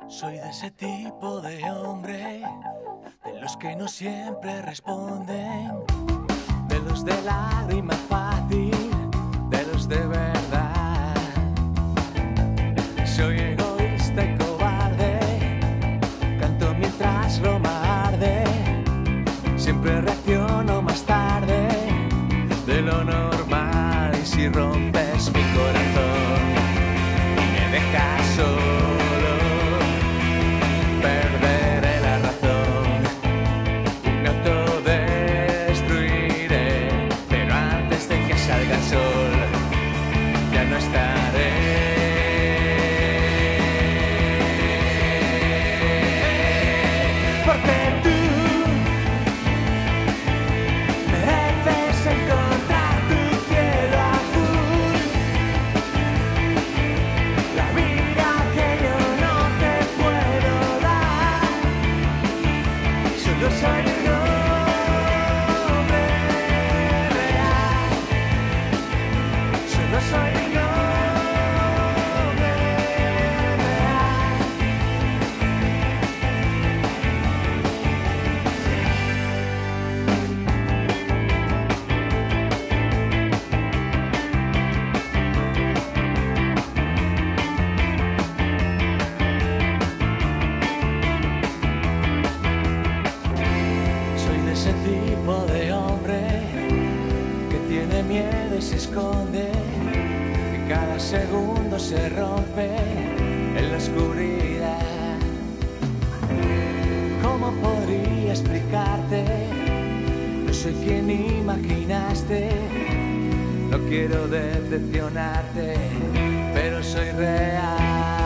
Soy de ese tipo de hombre, de los que no siempre responden, de los de lágrima fácil, de los de verdad. Soy egoísta y cobarde, canto mientras Roma arde, siempre reacciono más tarde de lo normal. Y si rompes mi corazón y me dejas solo, perderé la razón y me autodestruiré, pero antes de que salga el sol ya no estaré. Porque tú mereces encontrar tu cielo azul, la vida que yo no te puedo dar. Solo soy un hombre real, solo soy un hombre real. Soy de ese tipo de hombre que tiene miedo y se esconde, que cada segundo se rompe en la oscuridad. ¿Cómo podría explicarte? No soy quien imaginaste, no quiero decepcionarte, pero soy real.